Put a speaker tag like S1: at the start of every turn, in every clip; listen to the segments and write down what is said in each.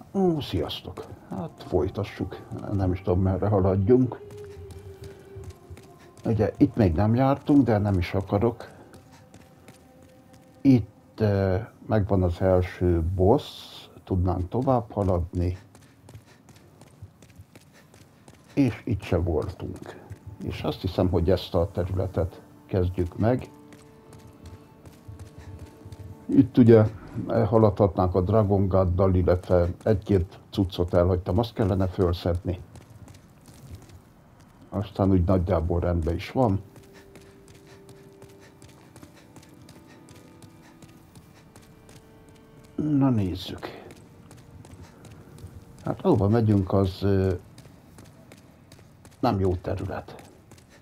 S1: Ó, sziasztok! Hát folytassuk, nem is tudom merre haladjunk. Ugye itt még nem jártunk, de nem is akarok. Itt megvan az első boss, tudnánk tovább haladni. És itt se voltunk. És azt hiszem, hogy ezt a területet kezdjük meg. Itt ugye haladhatnánk a Dragon God-dal, illetve egy-két cuccot elhagytam, azt kellene fölszedni. Aztán úgy nagyjából rendben is van. Na nézzük. Hát ahova megyünk, az nem jó terület.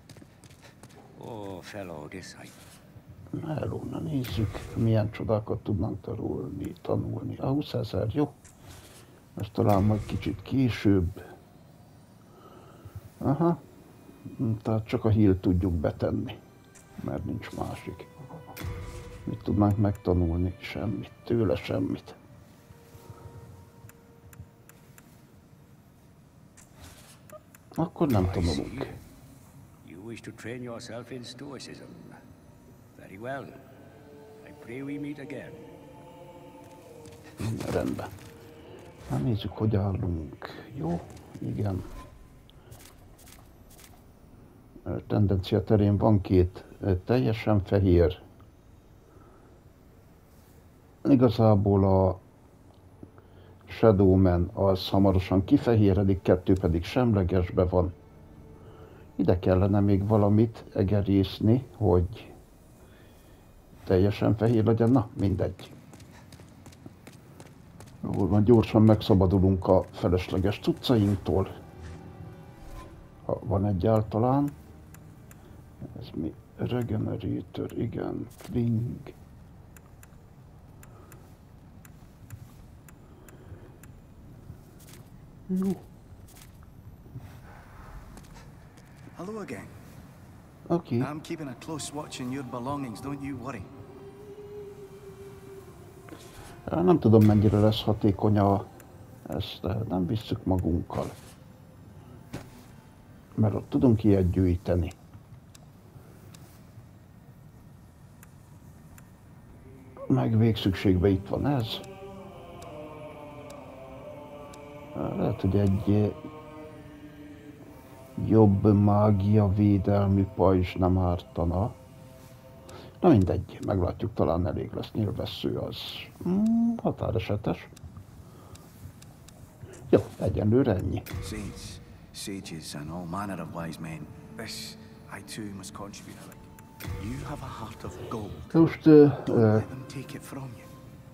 S2: Oh, fellow, this I...
S1: Hello, na nézzük, milyen csodákat tudnánk tanulni. A 20 000, jó? Ezt talán majd kicsit később. Aha. Tehát csak a heal tudjuk betenni, mert nincs másik. Mit tudnánk megtanulni? Semmit. Tőle semmit. Akkor nem tanulunk.
S2: You wish to train yourself in stoicism. Very well. I pray we meet again.
S1: Rendben. Na nézzük, hogy állunk. Jó? Igen. Tendencia terén van két teljesen fehér. Igazából a Shadowman az hamarosan kifehéredik, kettő pedig semlegesbe van. Ide kellene még valamit egerészni, hogy teljesen fehér legyen. Na, mindegy. Jól van, gyorsan megszabadulunk a felesleges cuccainktól. Ha van egyáltalán. Ez mi? Regenerator, igen, Fling. Jó.
S3: Hello again.
S1: Oké.
S3: I'm keeping a close watch on your belongings, don't you worry.
S1: Nem tudom, mennyire lesz hatékony ezt nem visszük magunkkal. Mert ott tudunk ilyet gyűjteni. Meg végszükségben itt van ez. Lehet, hogy egy jobb mágia védelmi pajzs nem ártana. Na mindegy, meglátjuk, talán elég lesz. Nyilvessző az határesetes. Jó, egyenlőre ennyi.
S3: Saints, sages and all manner of wise men. This, I too must contribute a little. You have a heart of gold.
S1: Most
S3: Don't let them take it from you.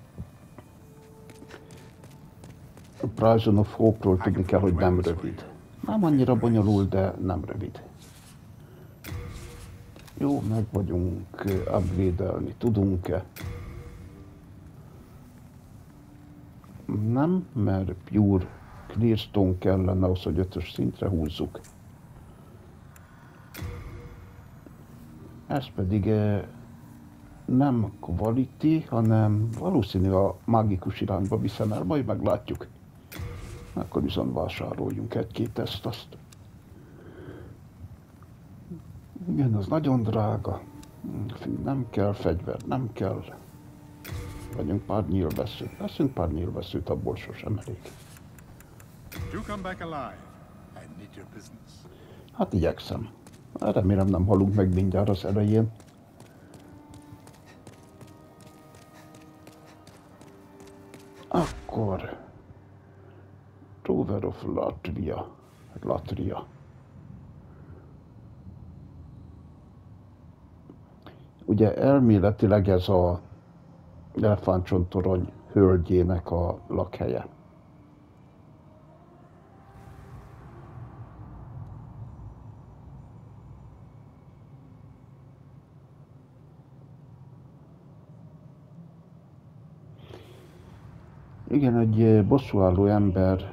S1: a Prison of Hope-ról tudni kell, hogy nem rövid. Nem annyira bonyolult, de nem rövid. Jó, meg vagyunk, upgrade-elni tudunk-e? Nem, mert Pure Clearstone kellene ahhoz, hogy 5-ös szintre húzzuk. Ez pedig nem quality, hanem valószínű a mágikus irányba viszem el, majd meglátjuk. Akkor viszont vásároljunk egy-két ezt-azt. Igen, az nagyon drága. Nem kell fegyver, nem kell. Vagyunk pár nyílveszőt. Veszünk pár nyílveszőt, abból sosem elég.
S4: Do come back alive. I need your business.
S1: Hát igyekszem. Remélem nem halunk meg mindjárt az elején. Akkor... Trover of Latria. Latria. Ugye elméletileg ez a elefántcsontorony hölgyének a lakhelye. Igen, egy bosszúálló ember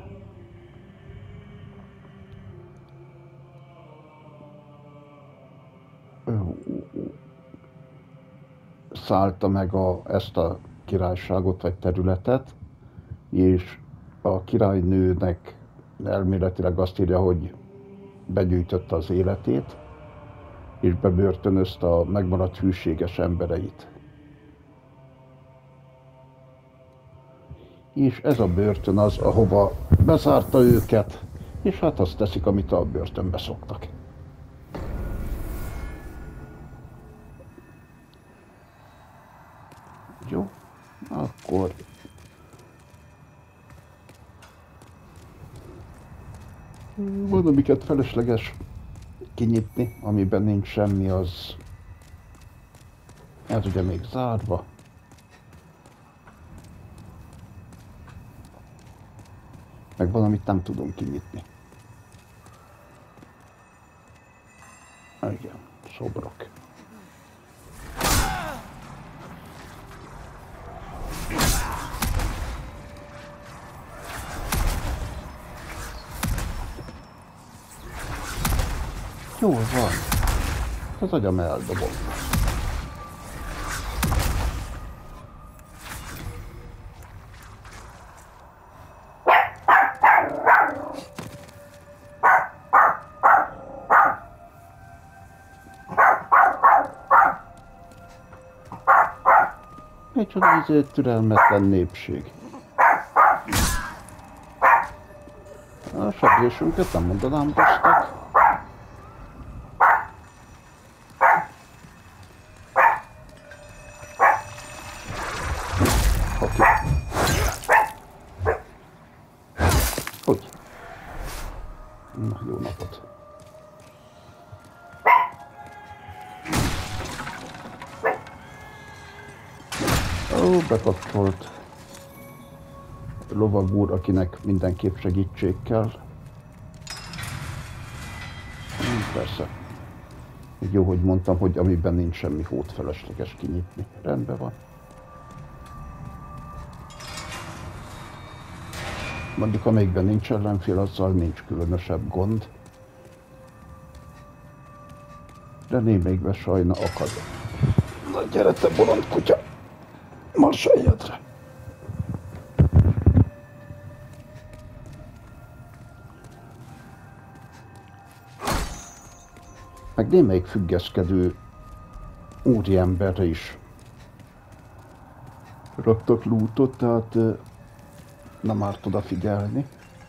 S1: szállta meg ezt a királyságot vagy területet, és a királynőnek elméletileg azt írja, hogy begyűjtötte az életét, és bebörtönözte a megmaradt hűséges embereit. És ez a börtön az, ahova bezárta őket, és hát azt teszik, amit a börtönbe szoktak. Jó, akkor van, amiket felesleges kinyitni, amiben nincs semmi, az ez ugye még zárva. Meg van, amit nem tudunk kinyitni. Igen, szobrok. Jól van. Az agyam eldobom. Micsoda türelmetlen népség. A segésünket nem mondanám basztak. Oké. Hogy? Na, jó napot. Ó, bekapcsolt lovag úr, akinek mindenképp segítség kell. Persze. Jó, hogy mondtam, hogy amiben nincs semmi hót felesleges kinyitni. Rendben van. Mondjuk, amelyikben nincs ellenfél, azzal nincs különösebb gond. De némelyikben sajna akad. Na gyere te bolond kutya! Marseljadra! Meg némelyik függeszkedő úriemberre is raktak lootot, tehát nem árt odafigyelni.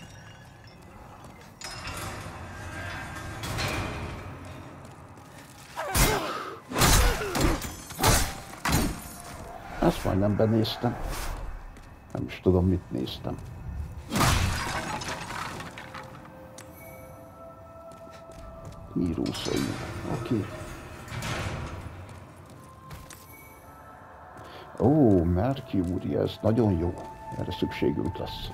S1: Ezt majdnem benéztem. Nem is tudom, mit néztem. Hírószai. Oké. Ó, Mercury, ez nagyon jó. Erre szükségünk lesz.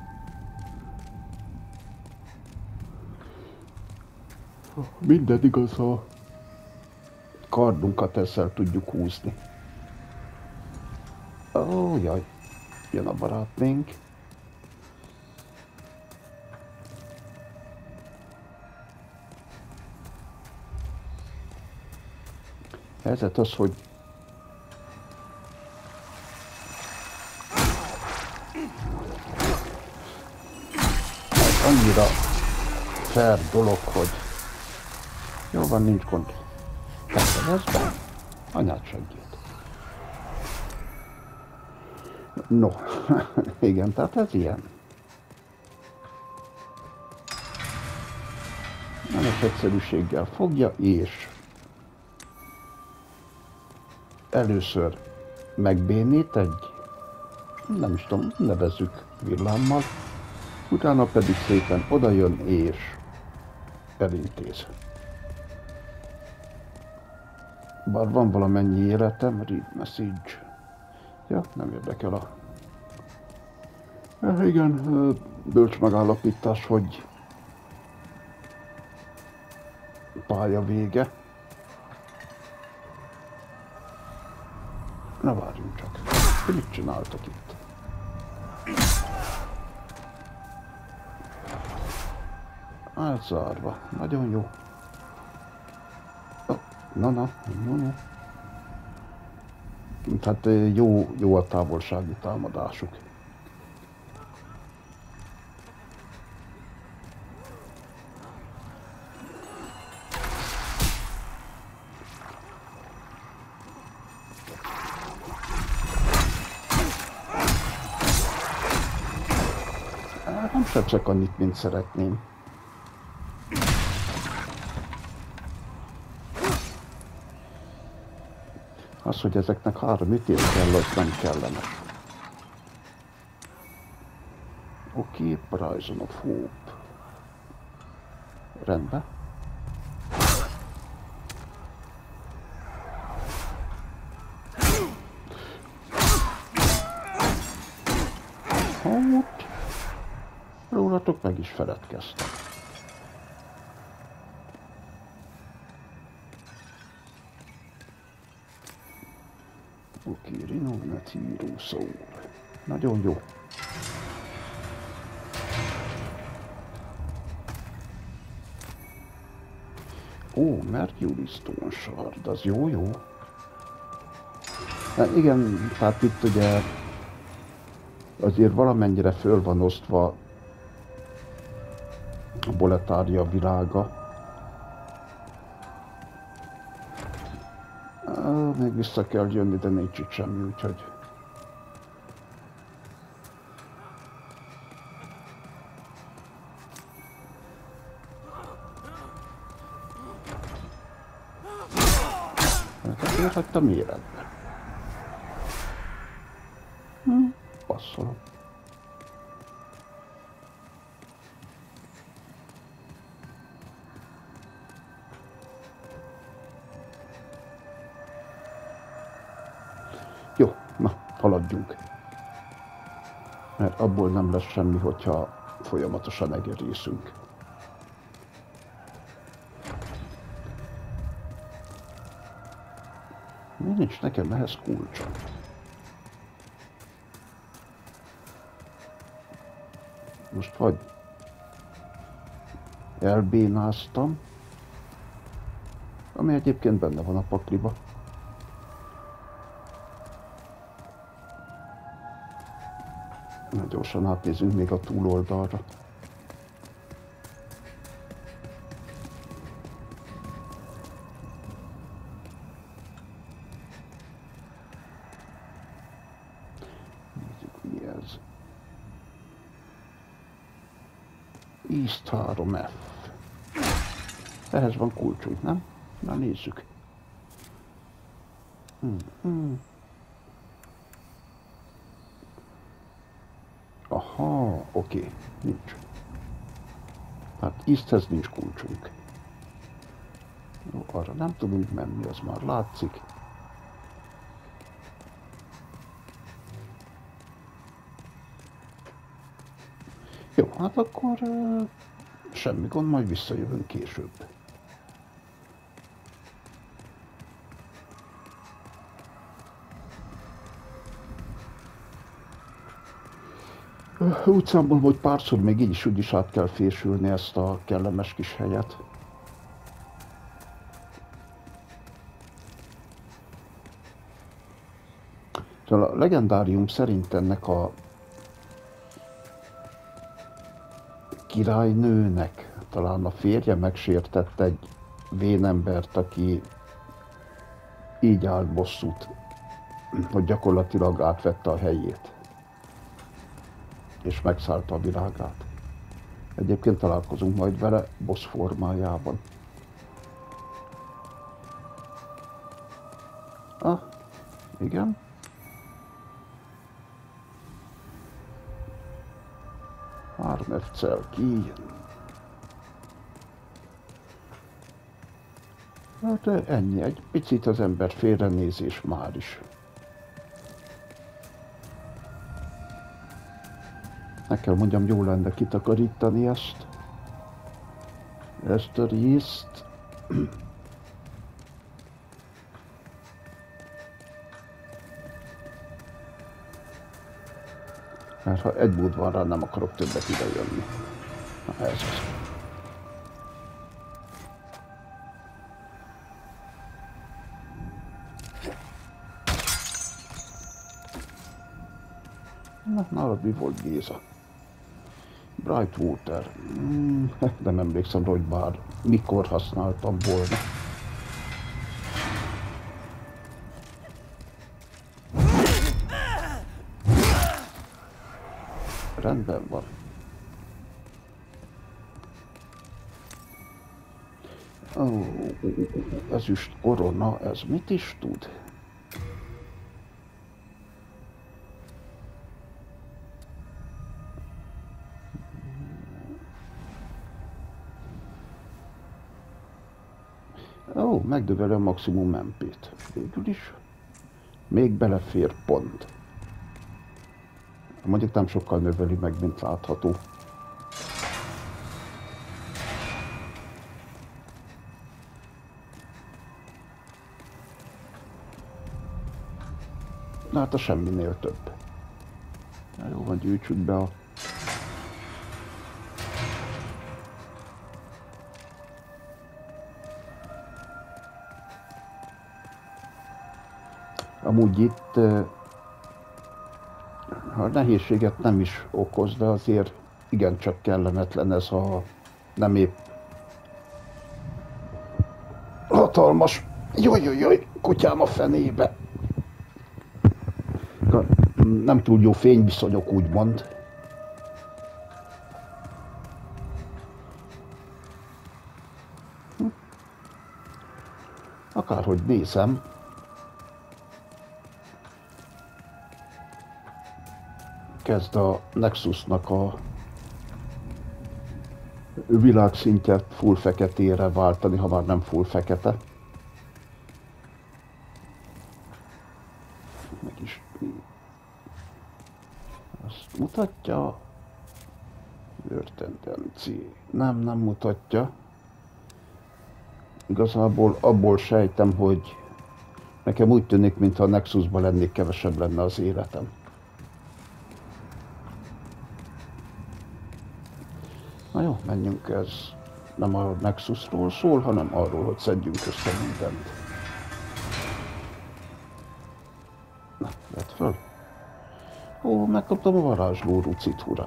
S1: Minden igaz, a kardunkat ezzel tudjuk húzni. Ó, jaj, jön a barátnénk. Helyzet az, hogy ez annyira fair dolog, hogy jó van, nincs gond. Ez be, anyád segít. No, igen, tehát ez ilyen. Nemes egyszerűséggel fogja, és először megbénít egy, nem is tudom, nevezzük villámmal, utána pedig szépen odajön és elintéz. Bár van valamennyi életem, read message. Ja, nem érdekel a... Igen, bölcs megállapítás, hogy pálya vége. Na várjunk csak, mit csináltak itt? Elzárva, nagyon jó. Na. Hát jó a távolsági támadásuk. sebzek annyit, mint szeretném. Az, hogy ezeknek 3 ütés kell, az nem kellene. Oké, Prison of Hope. Rendben. Hát, rólatok meg is feledkeztem. Oké, Renowned Hero Soul. Nagyon jó. Ó, Mercury Stone Shard, az jó. Hát igen, tehát itt ugye azért valamennyire föl van osztva a Boletária világa. Még vissza kell jönni, de nincs itt semmi, úgyhogy... Ezért hagytam életbe. Passzolom. Jó, na, haladjunk. Mert abból nem lesz semmi, hogyha folyamatosan egerészünk. Mi nincs nekem ehhez kulcsom. Most vagy elbénáztam, ami egyébként benne van a pakliba. Na, gyorsan átnézünk még a túloldalra. Nézzük, mi ez. East 3F. Ehhez van kulcsunk, nem? Na, nézzük. Aha, oké, nincs. Hát Easthez nincs kulcsunk. Jó, arra nem tudunk menni, az már látszik. Jó, hát akkor semmi gond, majd visszajövünk később. Úgy számolom, hogy párszor még így is úgy is át kell fésülni ezt a kellemes kis helyet. Szóval a legendárium szerint ennek a királynőnek talán a férje megsértett egy vénembert, aki így állt bosszút, hogy gyakorlatilag átvette a helyét, és megszállta a világát. Egyébként találkozunk majd vele boss formájában. Ah, igen. Armefcel ki. Hát ennyi, egy picit az ember félrenézés már is. Meg kell mondjam, jó lenne kitakarítani ezt a részt. Mert ha egy mód van rá, nem akarok többet ide jönni. Na, ez az. Na, nálad mi volt, Géza? Brightwater. Nem emlékszem, hogy bár mikor használtam volna. Rendben van. Ó, ezüst korona, ez mit is tud? Ó, megdöveli a maximum MP-t. Végül is. Még belefér pont. Mondjuk nem sokkal növeli meg, mint látható. Na hát a semminél több. Na jó, van, gyűjtsük be a... Amúgy itt a nehézséget nem is okoz, de azért igencsak kellemetlen ez a nem épp hatalmas, jaj, kutyám a fenébe. Nem túl jó fényviszonyok, úgymond. Akárhogy nézem, kezd a Nexusnak a világszintjét full feketére váltani, ha már nem full fekete. Meg is azt mutatja. Tendenci. Nem mutatja. Igazából abból sejtem, hogy nekem úgy tűnik, mintha a Nexusban lennék, kevesebb lenne az életem. Na jó, menjünk, ez nem a Nexusról szól, hanem arról, hogy szedjünk össze mindent. Na, vedd föl. Ó, megkaptam a varázsló rucit, hurrá!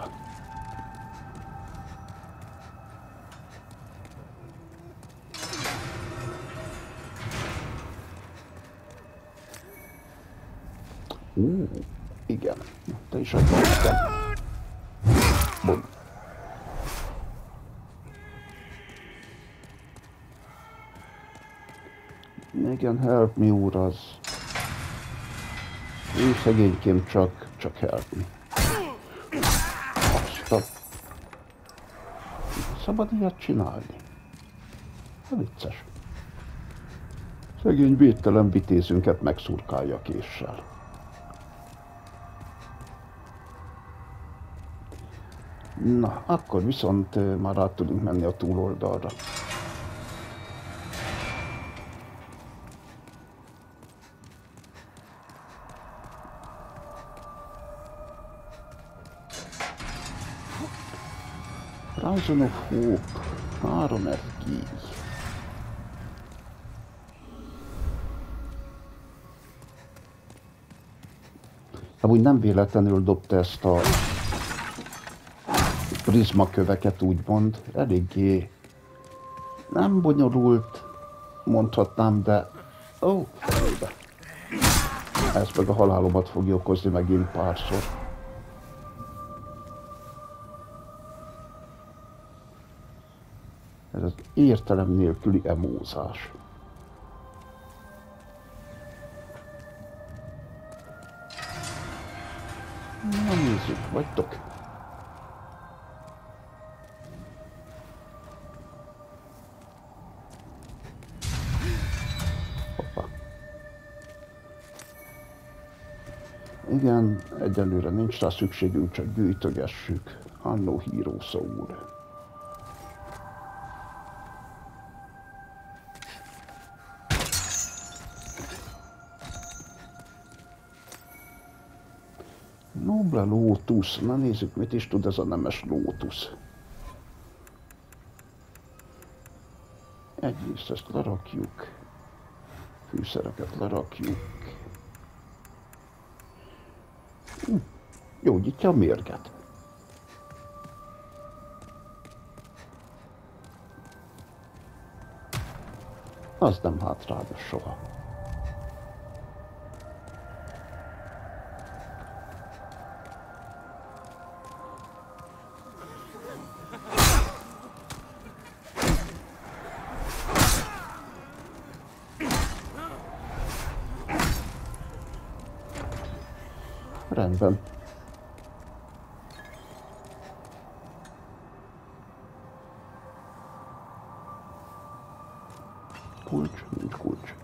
S1: Igen. Te is adj nekem. Bum. Igen, help me, úr, az. Ő szegénykém csak help me. Azt szabad ilyet csinálni. A vicces. Szegény védtelen vitézünket megszurkálja késsel. Na, akkor viszont már át tudunk menni a túloldalra. Horizon of Hope, 3 FG. Amúgy nem véletlenül dobta ezt a prizmaköveket, úgymond. Eléggé nem bonyolult, mondhatnám, de ó, felébe. Ez meg a halálomat fogja okozni megint párszor. Ez az értelem nélküli emózás. Na nézzük, vagytok. Hoppá. Igen, egyelőre nincs rá szükségünk, csak gyűjtögessük. Anno Hero Soul. Noble Lotus. Na nézzük, mit is tud ez a nemes Lotus. Egyrészt ezt lerakjuk. Fűszereket lerakjuk. Gyógyítja a mérget. Az nem hátrányos soha. Rendben. Kulcs? Nincs kulcs.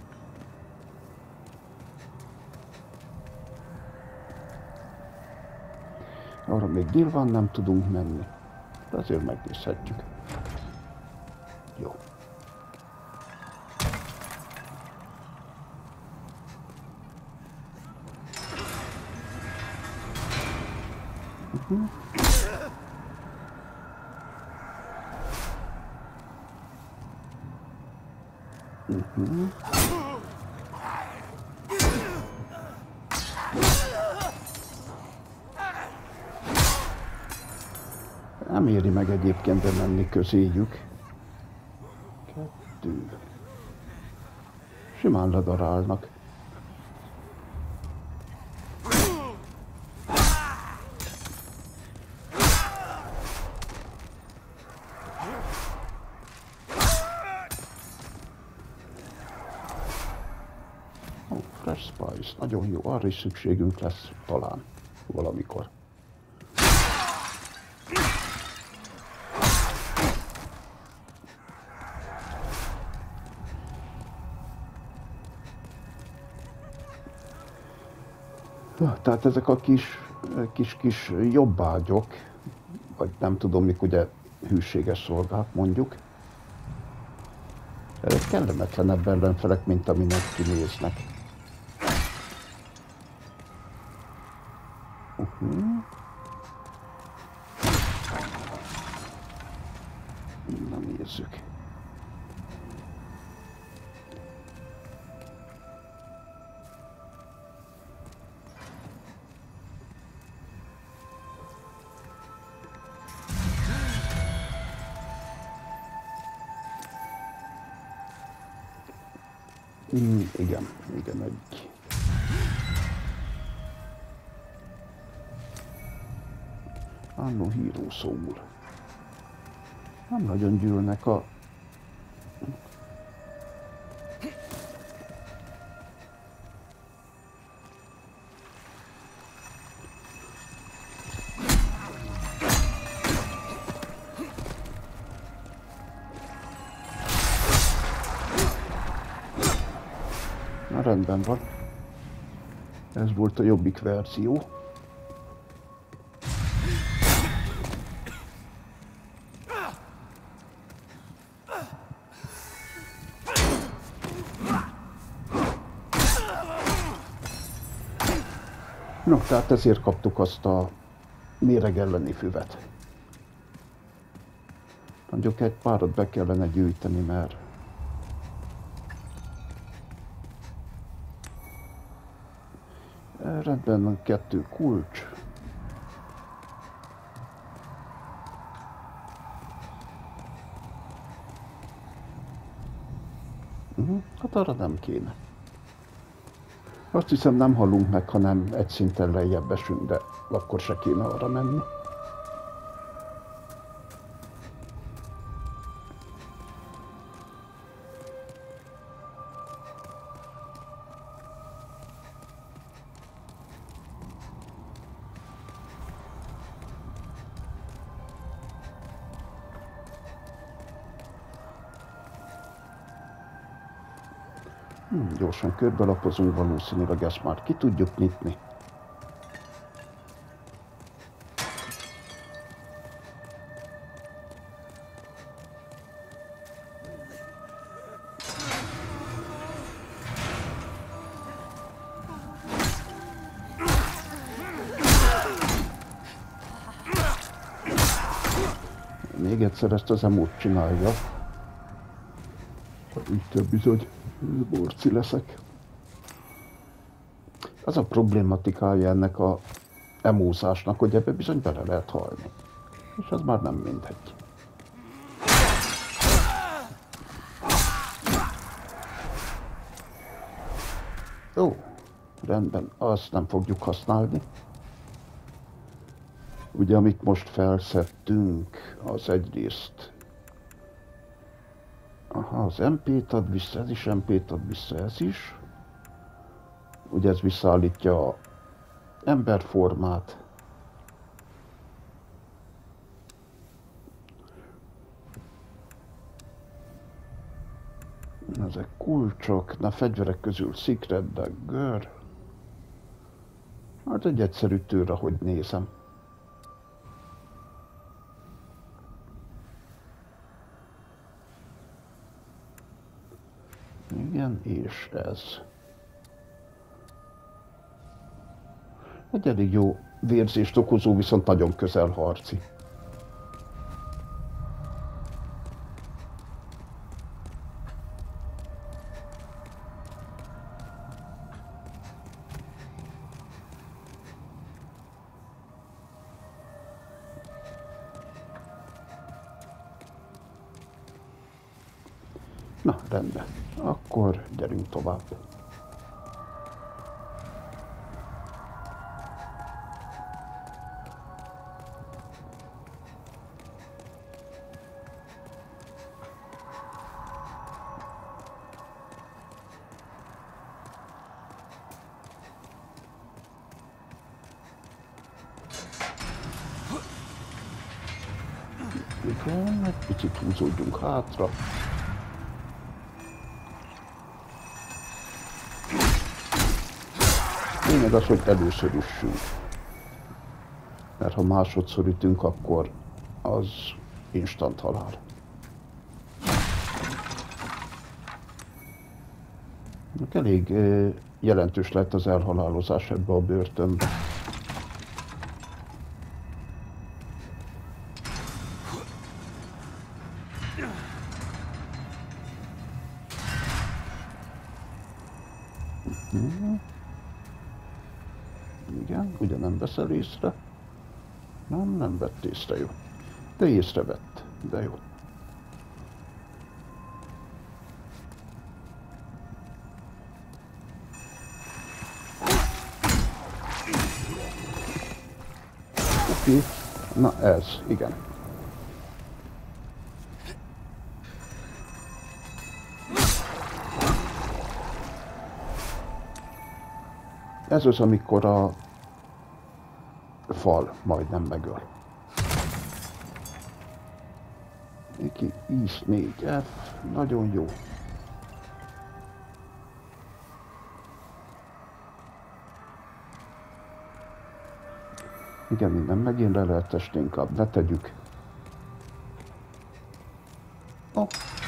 S1: Arra még nyilván nem tudunk menni, de azért megnézhetjük. Jó. Nem éri meg egyébként bemenni közéjük. 2. Simán ledarálnak. Fresh Spice, nagyon jó, arra is szükségünk lesz talán valamikor. Tehát ezek a kis jobbágyok, vagy nem tudom mik, ugye hűséges szolgák mondjuk, ezek kellemetlenebb ellenfelek, mint aminek kinéznek. Na nézzük. Igen, egy. Anno Hero Soul. Nem nagyon gyűlnek a... Na rendben van. Ez volt a jobbik verzió. No, tehát ezért kaptuk azt a méreg elleni füvet. Mondjuk egy párat be kellene gyűjteni, mert rendben van, 2 kulcs. Hát arra nem kéne. Azt hiszem nem halunk meg, hanem egy szinten lejjebb esünk, de akkor se kéne arra menni. Gyorsan körbelapozunk, valószínűleg ezt már ki tudjuk nyitni. Még egyszer ezt az emót csinálja. Így bizony borci leszek. Az a problématikája ennek a emózásnak, hogy ebbe bizony bele lehet halni. És az már nem mindegy. Ó, rendben, azt nem fogjuk használni. Ugye, amit most felszedtünk, az egyrészt az MP-t ad vissza, ez is MP-t ad vissza, ez is. Ugye ez visszaállítja emberformát. Ezek kulcsok, na fegyverek közül Secret Dagger. Hát egy egyszerű tőr, ahogy nézem. Igen, és ez. Egy elég jó vérzést okozó, viszont nagyon közel harci. Na, rendben. Akkor gyerünk tovább. Igen, egy picit húzódjunk hátra. Lényeg az, hogy először üssünk. Mert ha másodszor ütünk, akkor az instant halál. Elég jelentős lett az elhalálozás ebbe a börtönbe. Igen, ugye nem veszel észre? Nem vett észre, jó. De észrevett, de jó. Oké, na ez, igen. Ez az, amikor a fal majdnem megöl. Iki, is 4F, nagyon jó. Igen, minden megint le lehet esni, inkább ne tegyük. Oh.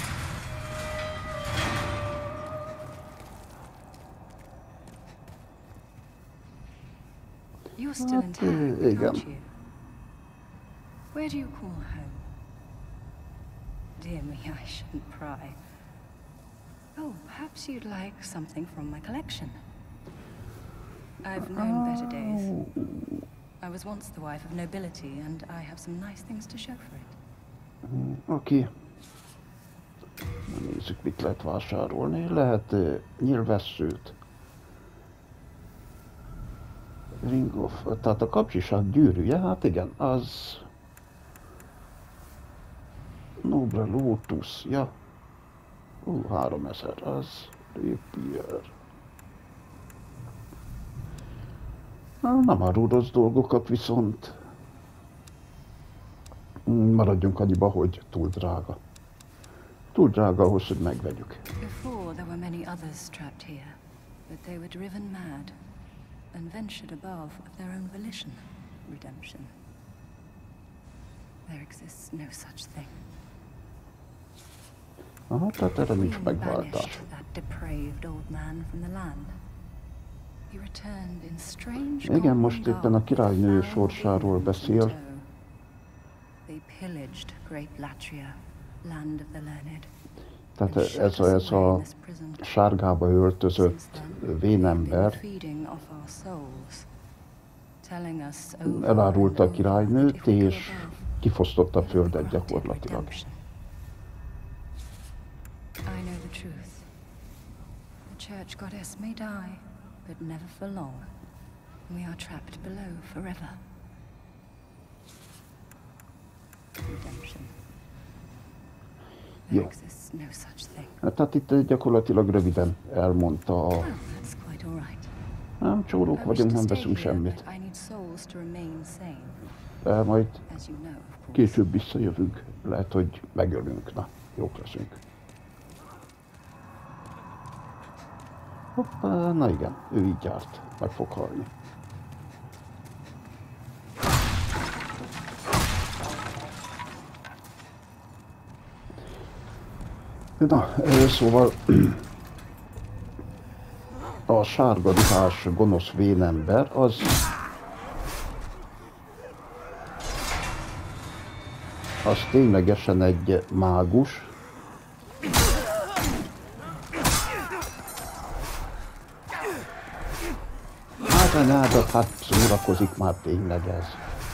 S5: You're still in town, aren't you? Where do you call home? Dear me, I shouldn't pry. Oh, perhaps you'd like something from my collection. I've known better days. I was once the wife of nobility, and I have some nice things to show for it.
S1: Oké. Nézzük, mit lehet vásárolni. Lehet nyilvesszőt. Ring of, tehát a kapcsiság gyűrűje, hát igen, az... Noble Lotus, ja. 3000, az Rapier. Nem árul rossz dolgokat, viszont maradjunk annyiba, hogy túl drága. Túl drága ahhoz, hogy megvegyük.
S5: Before there were many others trapped here, but they were driven mad and ventured above of their own volition. Redemption. There exists no such thing.
S1: Aha, tehát erre nincs
S5: Queen
S1: megváltás.
S5: banished that depraved old man from the land. He returned in strange
S1: Igen, most éppen a királynő sorsáról beszél.
S5: They pillaged Great Latria, land of the learned.
S1: Tehát ez a sárgába öltözött vénember elárulta a királynőt, és kifosztotta a földet gyakorlatilag.
S5: I know the truth. The church goddess may die, but never for long. We are trapped below forever. Redemption. There exists no such thing.
S1: Tehát itt gyakorlatilag röviden elmondta a
S5: Well, that's quite all right.
S1: Nem csórók
S5: I wish
S1: vagyunk,
S5: to
S1: nem
S5: stay
S1: veszünk
S5: here,
S1: semmit.
S5: but I need souls to remain sane,
S1: De majd
S5: as you know, of course.
S1: később visszajövünk. Lehet, hogy megölünk. Na, jók leszünk. Hoppá, na igen, ő így járt. Meg fog halni. Na, szóval a sárga ruhás gonosz vénember az ténylegesen egy mágus. Hát anyádat, hát szórakozik már tényleg ez.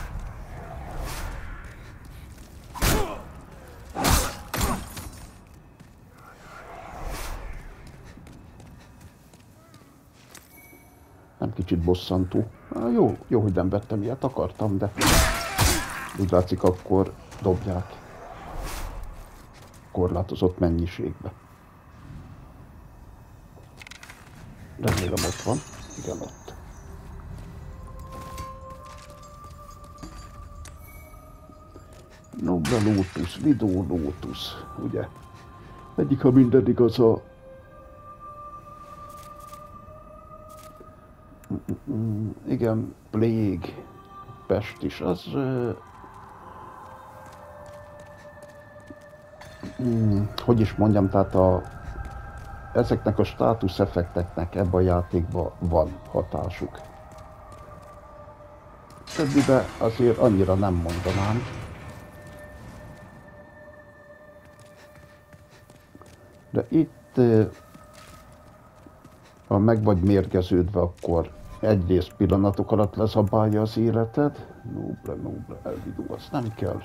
S1: Nem kicsit bosszantó. Jó, hogy nem vettem ilyet, akartam, de úgy látszik, akkor dobják korlátozott mennyiségbe. Remélem ott van. Igen, ott. Nobla Lotus, Vidó Lotus, ugye? Egyik, ha minden igaz, igen, Plague, Pest is, az hogy is mondjam, tehát ezeknek a státusz effekteknek ebben a játékban van hatásuk. Többibe azért annyira nem mondanám. De itt, ha meg vagy mérgeződve, akkor egyrészt pillanatok alatt lezabálja az életed. Nobla, elvidó, az nem kell.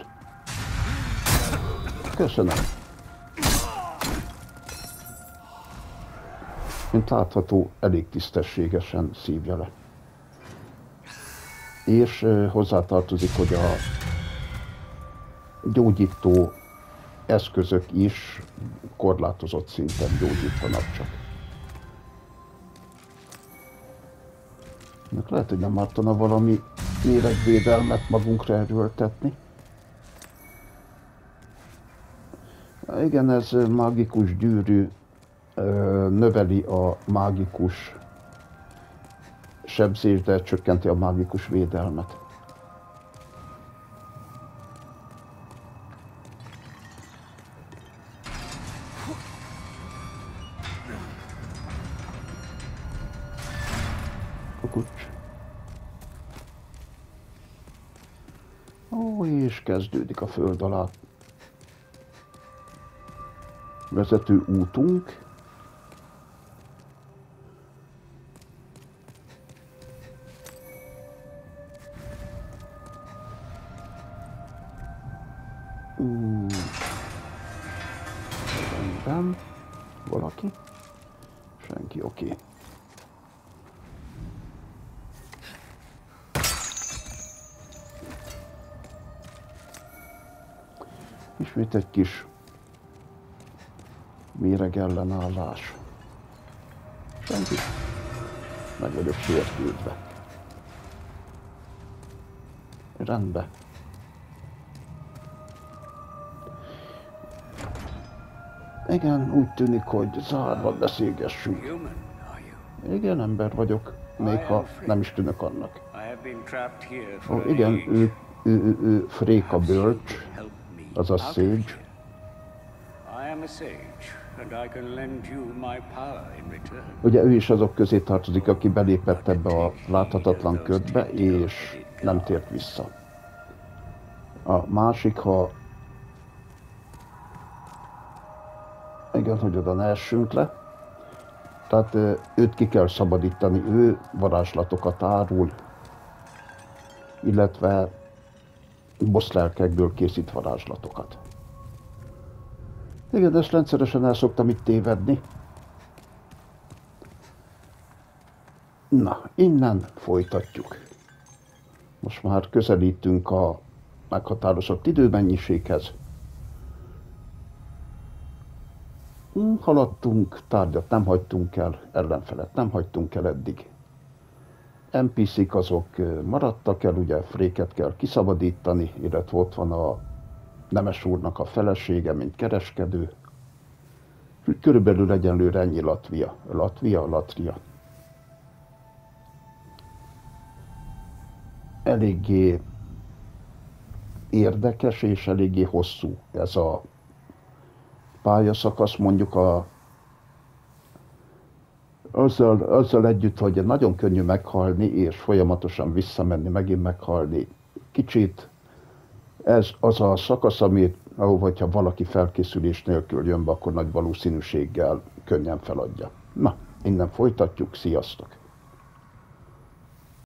S1: Köszönöm. Mint látható, elég tisztességesen szívja le. És hozzátartozik, hogy a gyógyító eszközök is korlátozott szinten gyógyítanak csak. Lehet, hogy nem ártana valami méregvédelmet magunkra erőltetni. Igen, ez mágikus gyűrű, növeli a mágikus sebzést, de csökkenti a mágikus védelmet. Kukucs. Ó, és kezdődik a föld alá vezető útunk. Rendben. Valaki? Senki, oké. Ismét egy kis méregellenállás. Senki. Meg vagyok sértődve. Rendben. Igen, úgy tűnik, hogy zárva beszélgessünk.
S2: Human, are you?
S1: Igen, ember vagyok, még ha nem is tűnök annak.
S2: I have been trapped here
S1: Ó,
S2: for
S1: igen,
S2: an age.
S1: ő Fréka Bölcs,
S2: Help me
S1: azaz
S2: out of
S1: Sage.
S2: here. I am a sage, and I can lend you my power in return.
S1: Ugye ő is azok közé tartozik, aki belépett ebbe a láthatatlan ködbe, és nem tért vissza. A másik, ha... Igen, hogy oda ne essünk le. Tehát őt ki kell szabadítani, ő varázslatokat árul, illetve bosszlelkekből készít varázslatokat. Igen, ezt rendszeresen el szoktam itt tévedni. Na, innen folytatjuk. Most már közelítünk a meghatározott időmennyiséghez. Haladtunk, tárgyat nem hagytunk el, ellenfelet nem hagytunk el eddig. NPC-k azok maradtak el, ugye Fréket kell kiszabadítani, illetve ott van a nemes úrnak a felesége, mint kereskedő. Körülbelül egyenlőre ennyi Latria. Eléggé érdekes és eléggé hosszú ez a pályaszakasz, mondjuk azzal együtt, hogy nagyon könnyű meghalni, és folyamatosan visszamenni, megint meghalni. Kicsit ez az a szakasz, ahova, hogyha valaki felkészülés nélkül jön be, akkor nagy valószínűséggel könnyen feladja. Na, innen folytatjuk, sziasztok!